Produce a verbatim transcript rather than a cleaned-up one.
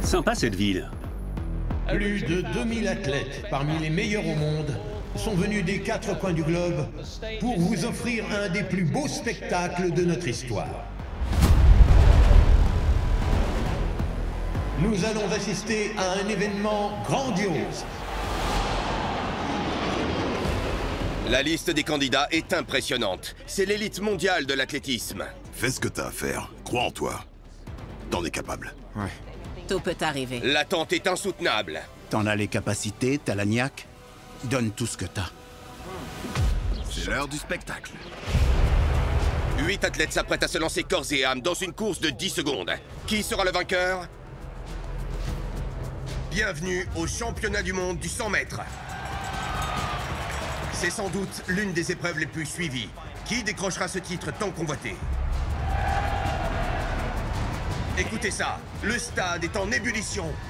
Sympa cette ville. Plus de deux mille athlètes, parmi les meilleurs au monde, sont venus des quatre coins du globe pour vous offrir un des plus beaux spectacles de notre histoire. Nous allons assister à un événement grandiose. La liste des candidats est impressionnante. C'est l'élite mondiale de l'athlétisme. Fais ce que t'as à faire. Crois en toi. T'en es capable. Ouais. Tout peut arriver. L'attente est insoutenable. T'en as les capacités, t'as la niaque. Donne tout ce que t'as. C'est l'heure du spectacle. Huit athlètes s'apprêtent à se lancer corps et âme dans une course de dix secondes. Qui sera le vainqueur? Bienvenue au championnat du monde du cent mètres. C'est sans doute l'une des épreuves les plus suivies. Qui décrochera ce titre tant convoité? Écoutez ça, le stade est en ébullition.